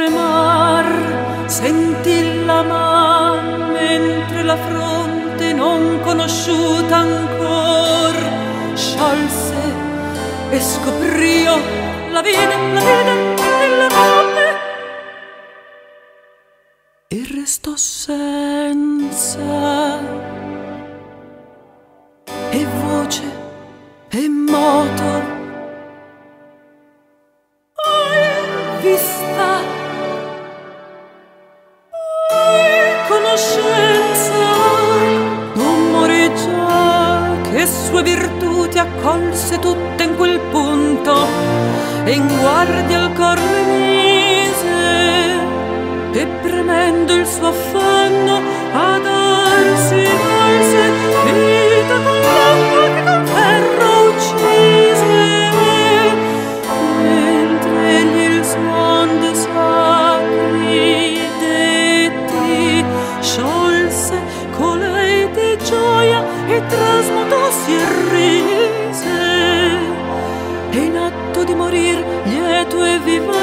tremar, sentì la man mentre la fronte non conosciuta ancor sciolse e scopriò la vide nella notte e restò senza e voce e moto. Vista, conoscenza, non moreggia che sue virtuti accolse tutte in quel punto e in guardia al cor le mise e premendo il suo affanno a darsi valse vita con l'acqua che con ferro uccise. E trasmutossi e rise, e in atto di morir lieto e vivace